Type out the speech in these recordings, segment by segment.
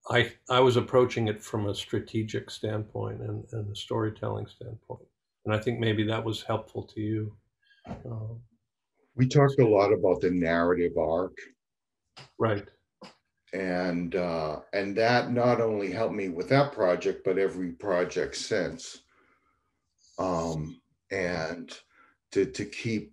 I was approaching it from a strategic standpoint and a storytelling standpoint, and I think maybe that was helpful to you. Um, We talked a lot about the narrative arc, right. and that not only helped me with that project, but every project since. And to keep,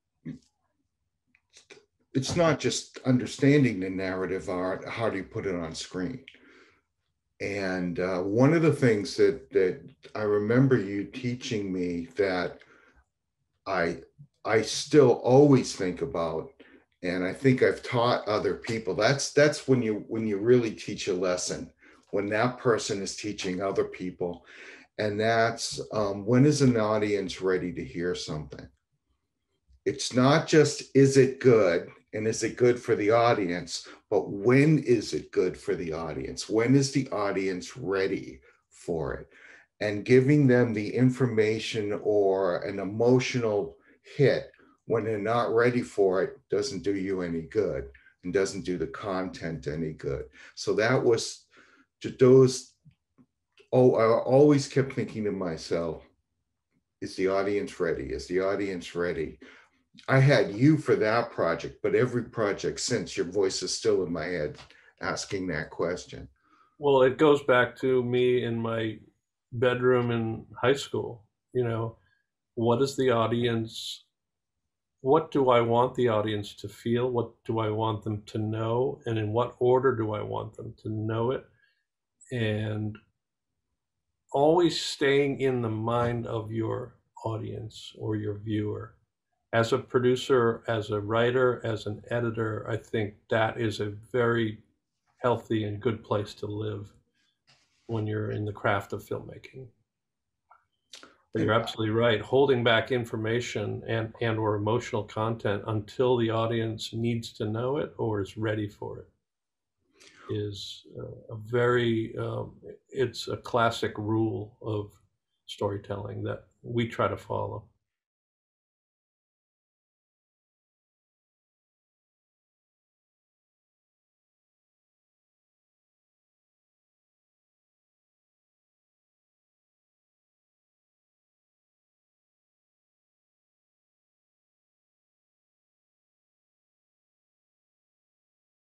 it's not just understanding the narrative art, how do you put it on screen? And one of the things that I remember you teaching me that I I still always think about, and I think I've taught other people. That's when you really teach a lesson, when that person is teaching other people, and that's when is an audience ready to hear something? It's not just is it good and is it good for the audience, but when is it good for the audience? When is the audience ready for it? And giving them the information or an emotional hit when they're not ready for it doesn't do you any good and doesn't do the content any good. So that was those. Oh, I always kept thinking to myself, is the audience ready? Is the audience ready? I had you for that project, but every project since, your voice is still in my head asking that question. Well, it goes back to me in my bedroom in high school. You know, what is the audience? What do I want the audience to feel? What do I want them to know? And in what order do I want them to know it? And always staying in the mind of your audience or your viewer. As a producer, as a writer, as an editor, I think that is a very healthy and good place to live when you're in the craft of filmmaking. But you're And absolutely right. Holding back information and or emotional content until the audience needs to know it or is ready for it is a very it's a classic rule of storytelling that we try to follow.